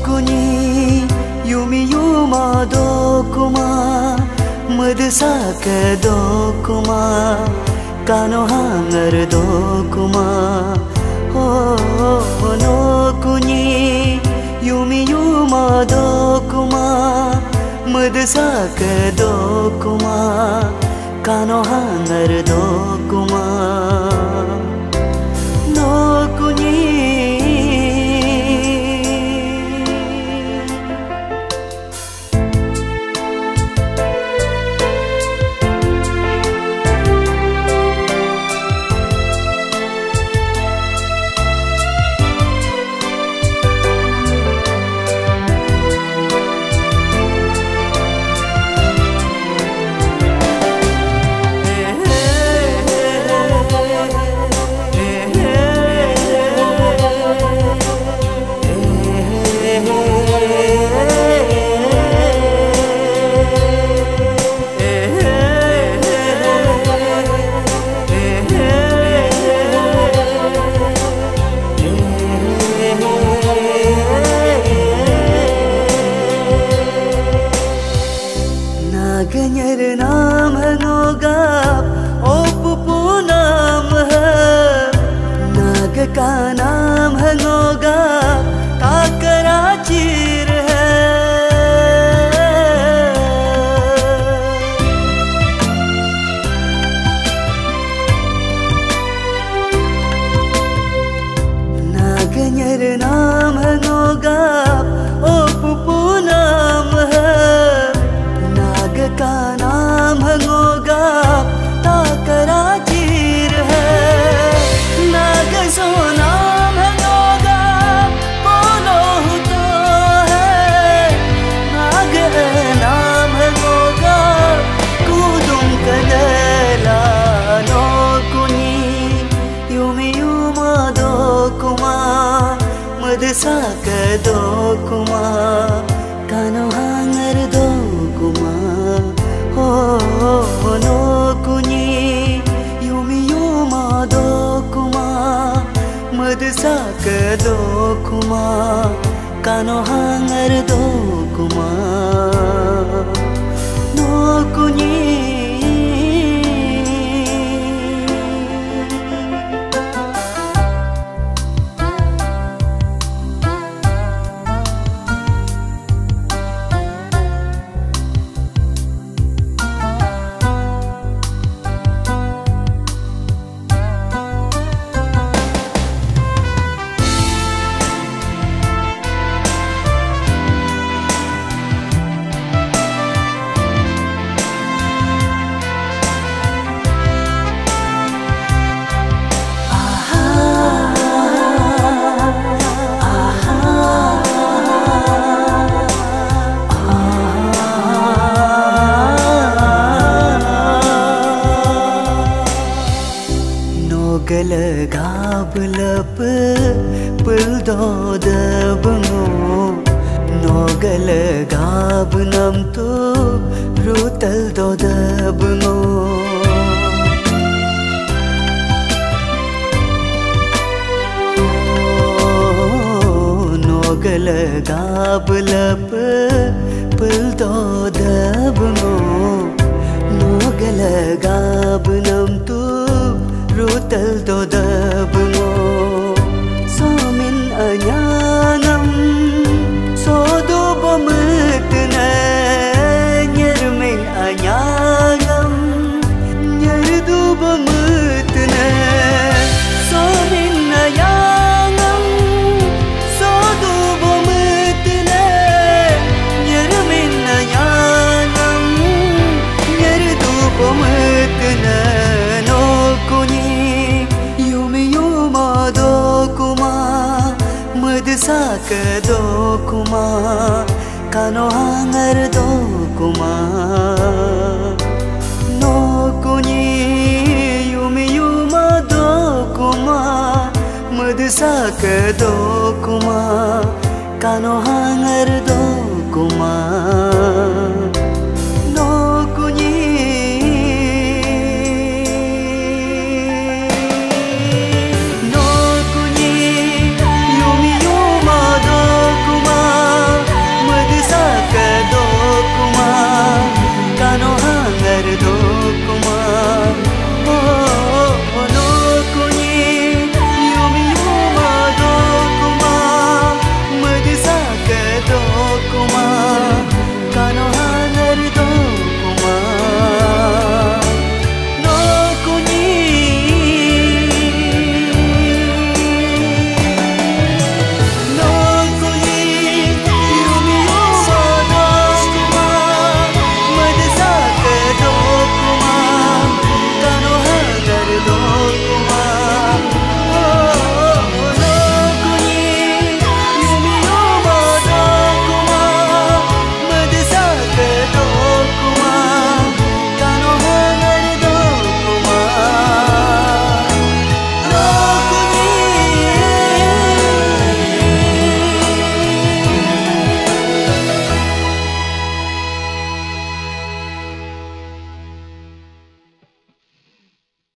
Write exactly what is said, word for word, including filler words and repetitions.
kunyi yumi yuma do kuma madsa ke do kuma kano hangar do kuma oh no kunyi yumi yuma do kuma madsa ke do kuma kano hangar do kuma no kunyi नागन्यर नाम है नोगाप ओ पुपू नाम है नाग का नाम है नोगाप काकरा चीर है नागन्यर नाम है नोगाप ओ पुपू नाम है का नाम है नोगाप ताकरा चीर है नाग सो नाम है नोगाप बोलो तो है नाग नाम है नोगाप कूदुम कदला नो कुनी युमी युमा दो कुमा मदसा के दो कुमा कानो हांगर दो कुमा oh no kunyi yumi yuma do kuma madsa ke do kuma kano hangar do kuma no kunyi गल गाबलप पुल दो दबंगो नोगल गाब नम तो रूतल दो दबंगो नोगल गाबलप पुल दो दबंगो नोगल गाब नम तो रूतल दो दबंगो Somin अयानम सोदो बमतने nyermin अयानम nyerdu बमतने Somin अयानम सोदो बमतने nyermin अयानम nyerdu बमतने मदसा के दो कुमा कानो हांगर दो कुमा नो कुनी युमी युमा दो कुमा मदसा के दो कुमा कानो हांगर दो कुमा